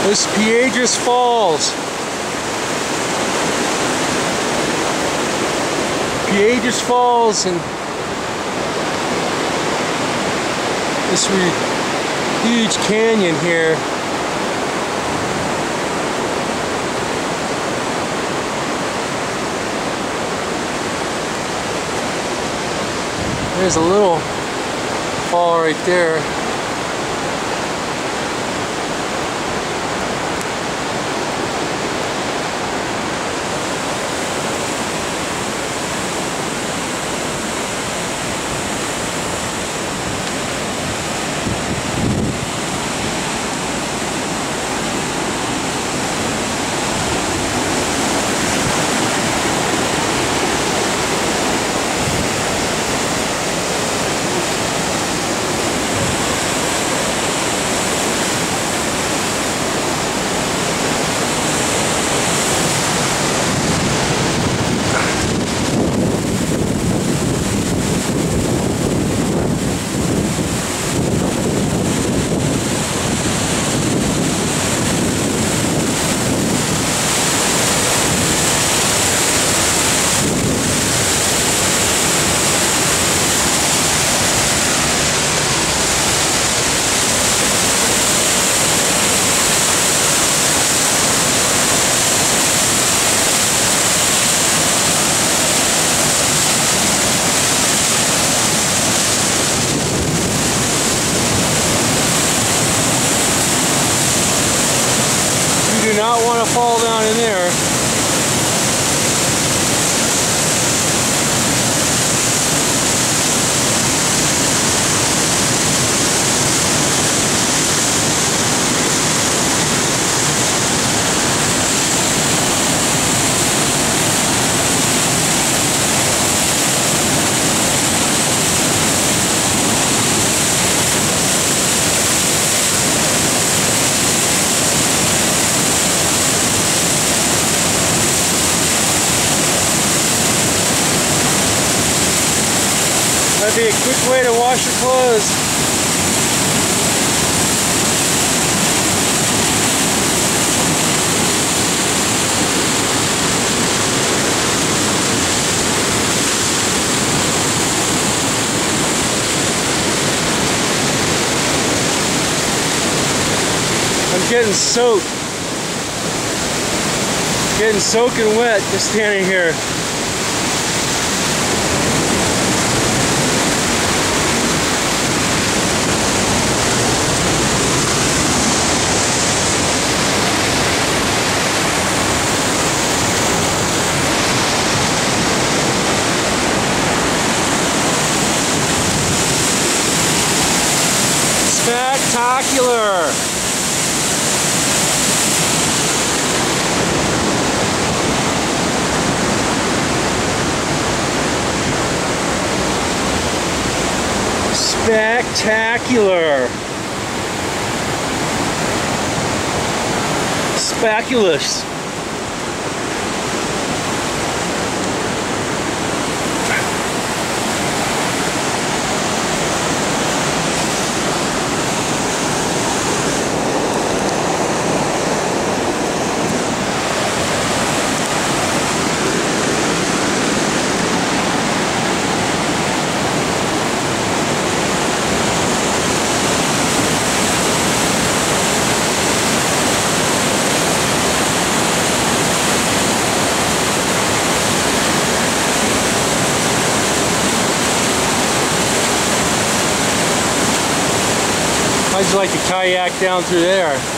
This is Piedras Falls. Piedras Falls, and this huge canyon here. There's a little fall right there. You do not want to fall down in there. That'd be a quick way to wash your clothes. I'm getting soaked. Getting soaking wet just standing here. Spectacular! Spectacular! Speculous! How'd you like to kayak down through there?